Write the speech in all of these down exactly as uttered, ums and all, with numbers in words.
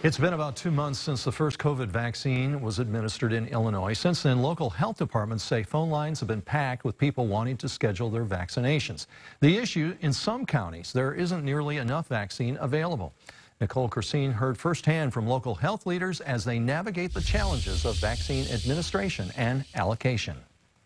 It's been about two months since the first COVID vaccine was administered in Illinois. Since then, local health departments say phone lines have been packed with people wanting to schedule their vaccinations. The issue, in some counties, there isn't nearly enough vaccine available. Nicole Christine heard firsthand from local health leaders as they navigate the challenges of vaccine administration and allocation.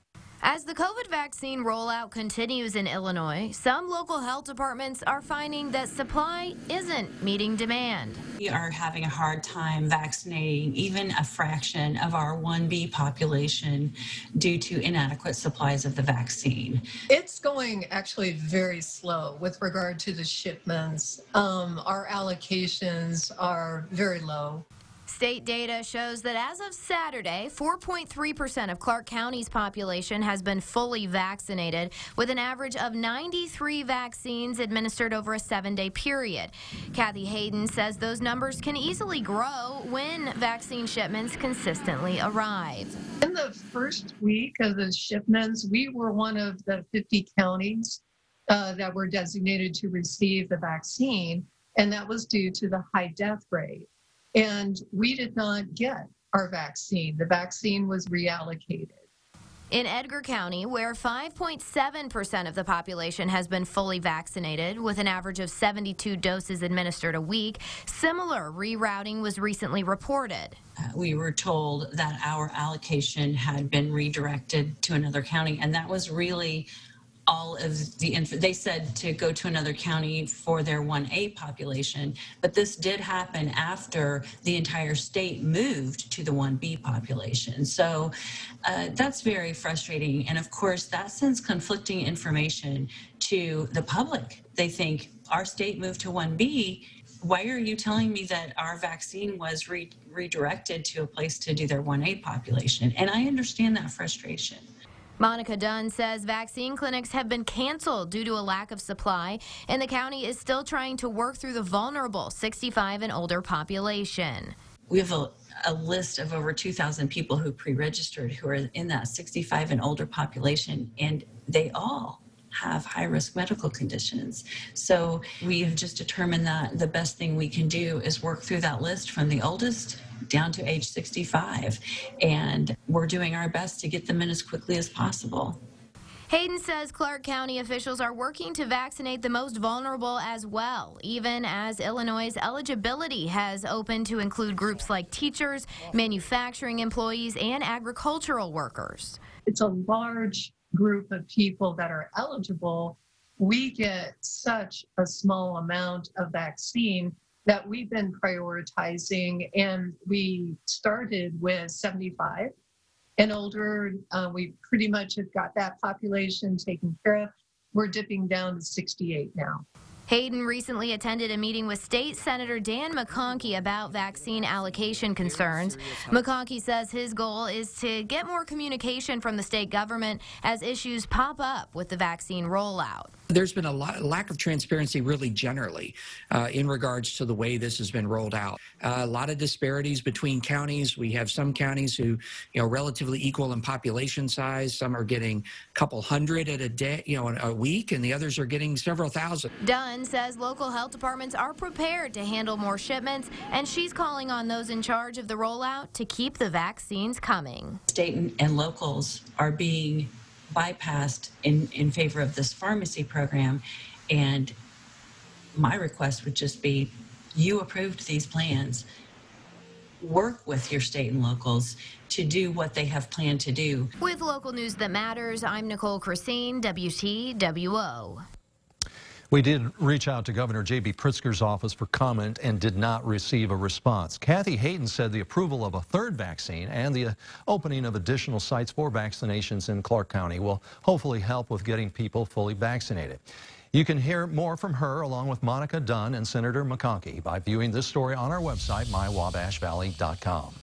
As the COVID vaccine rollout continues in Illinois, some local health departments are finding that supply isn't meeting demand. We are having a hard time vaccinating even a fraction of our one B population due to inadequate supplies of the vaccine. It's going actually very slow with regard to the shipments. Um, our allocations are very low. State data shows that as of Saturday, four point three percent of Clark County's population has been fully vaccinated, with an average of ninety-three vaccines administered over a seven-day period. Kathy Hayden says those numbers can easily grow when vaccine shipments consistently arrive. In the first week of the shipments, we were one of the fifty counties uh, that were designated to receive the vaccine, and that was due to the high death rate. And we did not get our vaccine. The vaccine was reallocated. In Edgar County, where five point seven percent of the population has been fully vaccinated, with an average of seventy-two doses administered a week, similar rerouting was recently reported. Uh, we were told that our allocation had been redirected to another county, and that was really all of the info. They said to go to another county for their one A population, but this did happen after the entire state moved to the one B population. So uh, that's very frustrating. And of course, that sends conflicting information to the public. They think our state moved to one B. Why are you telling me that our vaccine was re redirected to a place to do their one A population? And I understand that frustration. Monica Dunn says vaccine clinics have been canceled due to a lack of supply, and the county is still trying to work through the vulnerable sixty-five and older population. We have a, a list of over two thousand people who pre-registered who are in that sixty-five and older population, and they all have high-risk medical conditions. So we have just determined that the best thing we can do is work through that list from the oldest down to age sixty-five, and we're doing our best to get them in as quickly as possible. Hayden says Clark County officials are working to vaccinate the most vulnerable as well, even as Illinois' eligibility has opened to include groups like teachers, manufacturing employees, and agricultural workers. It's a large group of people that are eligible. We get such a small amount of vaccine that we've been prioritizing, and we started with seventy-five and older. Uh, we pretty much have got that population taken care of. We're dipping down to sixty-eight now. Hayden recently attended a meeting with State Senator Dan McConkey about vaccine allocation concerns. McConkey says his goal is to get more communication from the state government as issues pop up with the vaccine rollout. There's been a lot, lack of transparency really generally uh, in regards to the way this has been rolled out. Uh, a lot of disparities between counties. We have some counties who, you know, relatively equal in population size. Some are getting a couple hundred at a day, you know, a week, and the others are getting several thousand. Dunn says local health departments are prepared to handle more shipments, and she's calling on those in charge of the rollout to keep the vaccines coming. State and, and locals are being bypassed in, in favor of this pharmacy program, and my request would just be, you approved these plans. Work with your state and locals to do what they have planned to do. With local news that matters, I'm Nicole Christine, W T W O. We did reach out to Governor J B Pritzker's office for comment and did not receive a response. Kathy Hayden said the approval of a third vaccine and the opening of additional sites for vaccinations in Clark County will hopefully help with getting people fully vaccinated. You can hear more from her along with Monica Dunn and Senator McConkey by viewing this story on our website, my wabash valley dot com.